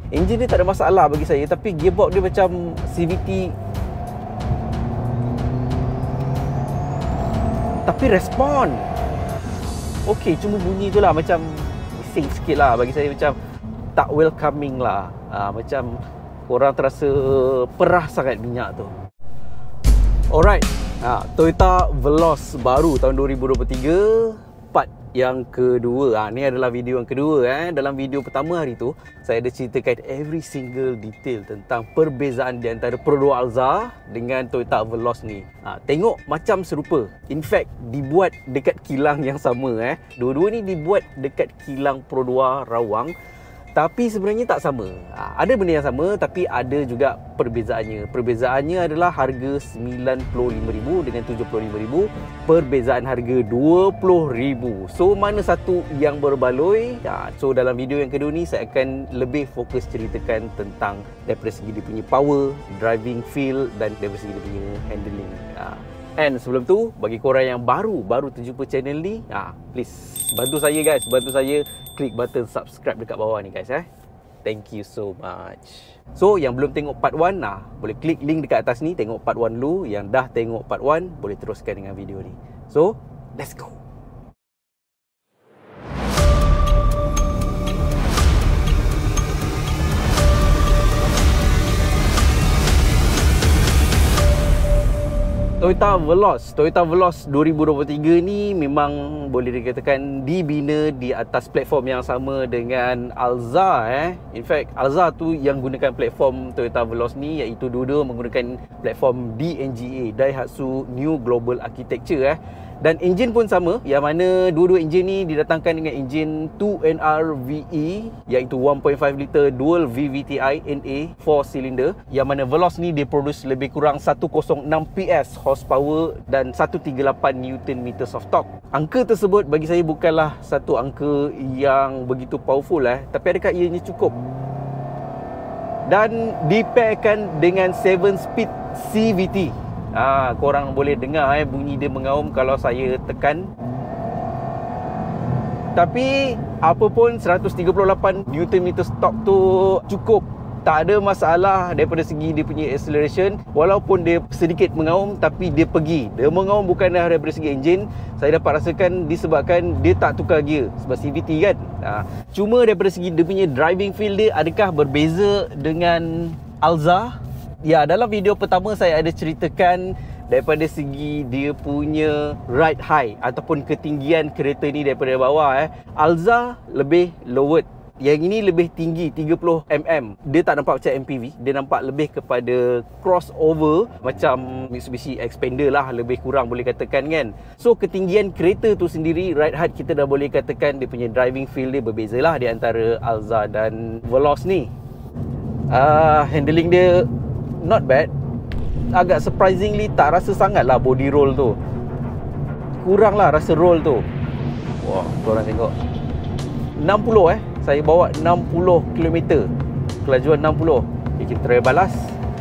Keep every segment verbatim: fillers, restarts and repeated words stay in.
Enjin dia tak ada masalah bagi saya, tapi gearbox dia macam C V T. Tapi respon okey, cuma bunyi tu lah macam bising sikit lah. Bagi saya macam tak welcoming lah. ha, Macam korang terasa perah sangat minyak tu. Alright, ha, Toyota Veloz baru tahun dua ribu dua puluh tiga, part yang kedua. ha, Ni adalah video yang kedua. eh. Dalam video pertama hari tu, saya ada ceritakan every single detail tentang perbezaan di antara Pro dua Alza dengan Toyota Veloz ni. ha, Tengok macam serupa. In fact, dibuat dekat kilang yang sama. eh. Dua-dua ni dibuat dekat kilang Pro dua Rawang, tapi sebenarnya tak sama. ha, Ada benda yang sama, tapi ada juga perbezaannya. Perbezaannya adalah harga sembilan puluh lima ribu dengan tujuh puluh lima ribu. Perbezaan harga dua puluh ribu. So mana satu yang berbaloi? ha, So dalam video yang kedua ni saya akan lebih fokus ceritakan tentang daripada segi dia punya power, driving feel, dan daripada segi dia punya handling. ha. And sebelum tu, bagi korang yang baru baru terjumpa channel ni, ah, please bantu saya guys, bantu saya klik button subscribe dekat bawah ni guys. eh. Thank you so much. So yang belum tengok part one, nah, boleh klik link dekat atas ni, tengok part one dulu. Yang dah tengok part one, boleh teruskan dengan video ni. So, let's go. Toyota Veloz. Toyota Veloz dua ribu dua puluh tiga ni memang boleh dikatakan dibina di atas platform yang sama dengan Alza. eh. In fact, Alza tu yang gunakan platform Toyota Veloz ni, iaitu dua-dua menggunakan platform D N G A, Daihatsu New Global Architecture. eh. Dan enjin pun sama, yang mana dua-dua enjin ni didatangkan dengan enjin two N R V E, iaitu one point five liter dual V V T I N A four cylinder, yang mana Veloz ni dia produce lebih kurang seratus enam P S horsepower dan seratus tiga puluh lapan Newton meters of torque. Angka tersebut bagi saya bukanlah satu angka yang begitu powerful eh, tapi adakah ianya cukup? Dan dipairkan dengan seven speed C V T. Ha, korang boleh dengar eh, bunyi dia mengaum kalau saya tekan. Tapi apa pun seratus tiga puluh lapan Newton meter torque tu cukup. Tak ada masalah daripada segi dia punya acceleration. Walaupun dia sedikit mengaum, tapi dia pergi. Dia mengaum bukan daripada segi enjin. Saya dapat rasakan disebabkan dia tak tukar gear, sebab C V T kan. ha, Cuma daripada segi dia punya driving feel dia, adakah berbeza dengan Alza? Ya, dalam video pertama saya ada ceritakan daripada segi dia punya ride height ataupun ketinggian kereta ni daripada bawah. eh. Alza lebih lowered. Yang ini lebih tinggi tiga puluh milimeter. Dia tak nampak macam M P V, dia nampak lebih kepada crossover macam Mitsubishi Xpander lah, lebih kurang boleh katakan kan. So ketinggian kereta tu sendiri, ride height, kita dah boleh katakan dia punya driving feel dia berbeza lah di antara Alza dan Veloz ni. uh, Handling dia not bad. Agak surprisingly tak rasa sangat lah body roll tu. Kurang lah rasa roll tu. Wah, korang tengok enam puluh eh. Saya bawa enam puluh kilometer, kelajuan enam puluh. Okay, kita try balas.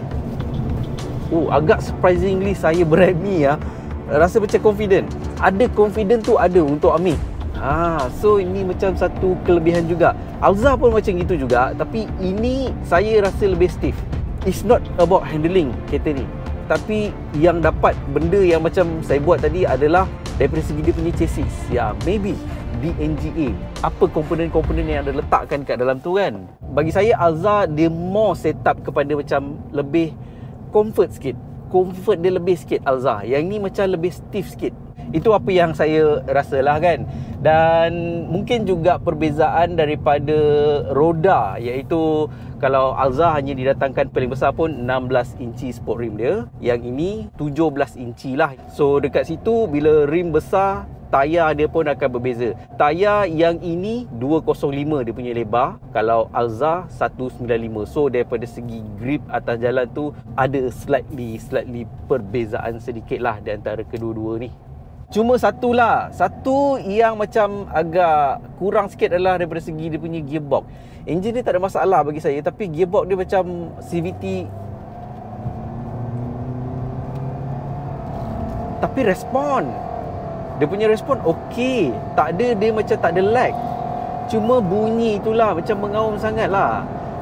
Oh, agak surprisingly saya berani ya. Rasa macam confident. Ada confident tu ada untuk Ami. Ha, so ini macam satu kelebihan juga. Alza pun macam gitu juga, tapi ini saya rasa lebih stiff. It's not about handling kereta ni, tapi yang dapat benda yang macam saya buat tadi adalah daripada segi dia punya chassis. Ya, maybe D N G A, apa komponen-komponen yang ada letakkan kat dalam tu kan. Bagi saya Alza dia more setup kepada macam lebih comfort sikit. Comfort dia lebih sikit Alza. Yang ni macam lebih stiff sikit. Itu apa yang saya rasalah kan. Dan mungkin juga perbezaan daripada roda, iaitu kalau Alza hanya didatangkan paling besar pun enam belas inci sport rim dia, yang ini tujuh belas inci lah. So dekat situ bila rim besar, tayar dia pun akan berbeza. Tayar yang ini dua kosong lima dia punya lebar, kalau Alza seratus sembilan puluh lima. So daripada segi grip atas jalan tu ada slightly slightly perbezaan sedikit lah di antara kedua-dua ni. Cuma satu lah, satu yang macam agak kurang sikit adalah daripada segi dia punya gearbox. Enjin dia tak ada masalah bagi saya, tapi gearbox dia macam C V T. Tapi respon, dia punya respon okey. Tak ada, dia macam tak ada lag. Cuma bunyi itulah macam mengaum sangat lah.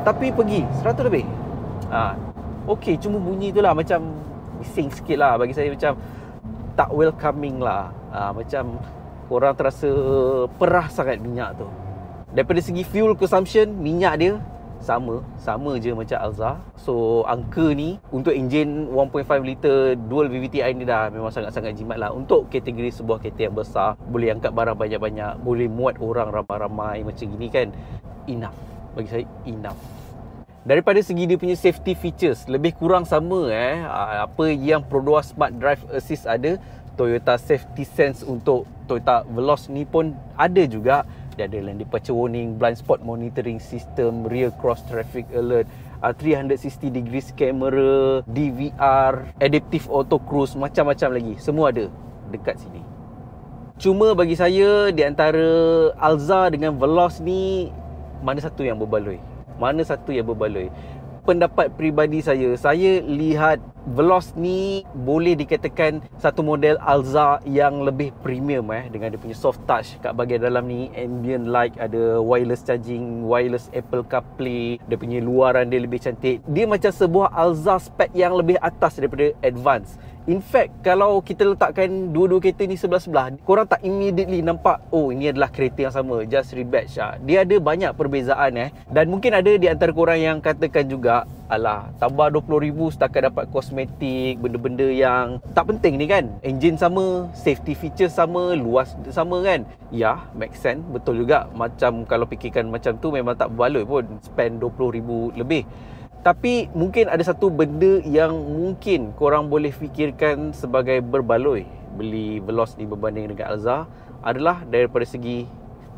tapi pergi seratus lebih. Ha, okey, cuma bunyi tu lah macam bising sikit lah. Bagi saya macam tak welcoming lah. Ha, macam korang terasa perah sangat minyak tu. Daripada segi fuel consumption, minyak dia sama, sama je macam Alza. So angka ni untuk enjin one point five liter dual V V T I ni dah memang sangat-sangat jimat lah. Untuk kategori sebuah kereta yang besar, boleh angkat barang banyak-banyak, boleh muat orang ramai-ramai macam gini kan, enough. Bagi saya enough. Daripada segi dia punya safety features, lebih kurang sama eh. Apa yang Pro dua Smart Drive Assist ada, Toyota Safety Sense untuk Toyota Veloz ni pun ada juga. Dia ada lane departure warning, blind spot monitoring system, rear cross traffic alert, uh, three sixty degrees camera, D V R, adaptive auto cruise, macam-macam lagi. Semua ada dekat sini. Cuma bagi saya, di antara Alza dengan Veloz ni, mana satu yang berbaloi? Mana satu yang berbaloi? Pendapat peribadi saya, saya lihat Veloz ni boleh dikatakan satu model Alza yang lebih premium eh, dengan dia punya soft touch kat bahagian dalam ni, ambient light, ada wireless charging, wireless Apple CarPlay, dia punya luaran dia lebih cantik. Dia macam sebuah Alza spec yang lebih atas daripada Advance. In fact, kalau kita letakkan dua-dua kereta ni sebelah-sebelah, korang tak immediately nampak, oh ini adalah kereta yang sama, just rebatch lah. Dia ada banyak perbezaan eh. Dan mungkin ada di antara korang yang katakan juga, alah, tambah dua puluh ribu setakat dapat kosmetik, benda-benda yang tak penting ni kan. Enjin sama, safety feature sama, luas sama kan. Ya, make sense, betul juga. Macam kalau fikirkan macam tu memang tak berbaloi pun spend dua puluh ribu lebih. Tapi mungkin ada satu benda yang mungkin korang boleh fikirkan sebagai berbaloi beli Veloz ni berbanding dengan Alza, adalah daripada segi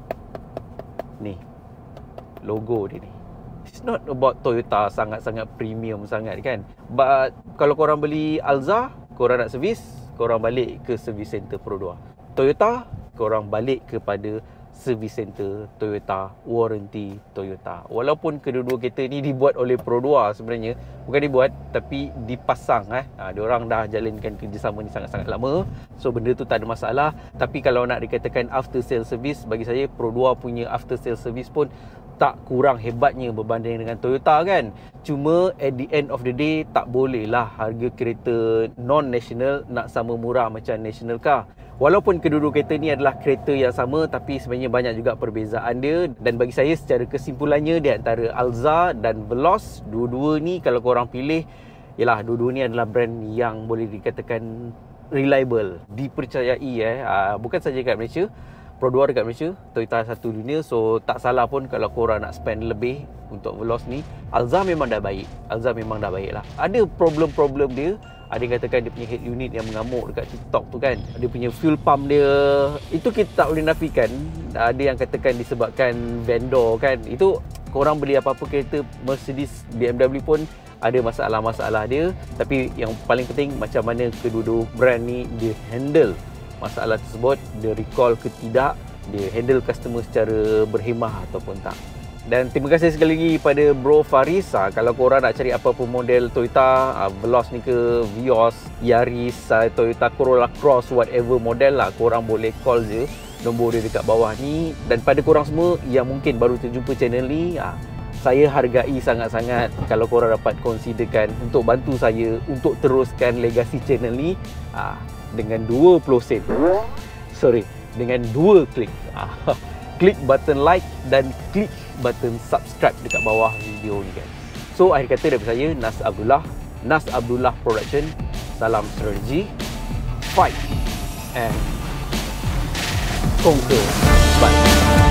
ni, logo dia ni. It's not about Toyota sangat-sangat premium sangat kan. But kalau korang beli Alza, korang nak servis, korang balik ke service center Pro dua. Toyota, korang balik kepada service center Toyota, warranty Toyota. Walaupun kedua-dua kereta ni dibuat oleh Pro dua sebenarnya, bukan dibuat tapi dipasang eh. Ha, diorang dah jalankan kerjasama ni sangat-sangat lama. So benda tu tak ada masalah. Tapi kalau nak dikatakan after sale service, bagi saya Pro dua punya after sale service pun tak kurang hebatnya berbanding dengan Toyota kan. Cuma at the end of the day, tak boleh lah harga kereta non-national nak sama murah macam national car. Walaupun kedua-dua kereta ni adalah kereta yang sama, tapi sebenarnya banyak juga perbezaan dia. Dan bagi saya secara kesimpulannya, di antara Alza dan Veloz, dua-dua ni kalau korang pilih, yalah, dua-dua ni adalah brand yang boleh dikatakan reliable, dipercayai eh. Bukan saja kat Malaysia, Pro dua dekat Malaysia, Toyota satu dunia. So tak salah pun kalau korang nak spend lebih untuk Veloz ni. Alza memang dah baik, Alza memang dah baik lah. Ada problem-problem dia. Ada yang katakan dia punya head unit yang mengamuk dekat TikTok tu kan. Dia punya fuel pump dia, itu kita tak boleh nafikan. Ada yang katakan disebabkan vendor kan. Itu korang beli apa-apa kereta Mercedes, B M W pun ada masalah-masalah dia. Tapi yang paling penting, macam mana kedua-dua brand ni dia handle masalah tersebut, dia recall ke tidak, dia handle customer secara berhemah ataupun tak. Dan terima kasih sekali lagi pada Bro Faris. ha, Kalau korang nak cari apa-apa model Toyota, ha, Veloz ni ke, Vios, Yaris, ha, Toyota Corolla Cross, whatever model lah, korang boleh call je, nombor dia dekat bawah ni. Dan pada korang semua yang mungkin baru terjumpa channel ni, ha, saya hargai sangat-sangat kalau korang dapat considerkan untuk bantu saya untuk teruskan legasi channel ni, ha, dengan dua puluh sen. Sorry, dengan dua klik. ha, Klik button like dan klik button subscribe dekat bawah video ni guys. So akhir kata daripada saya, Nas Abdullah, Nas Abdullah Production. Salam strategi, fight and conquer. Bye.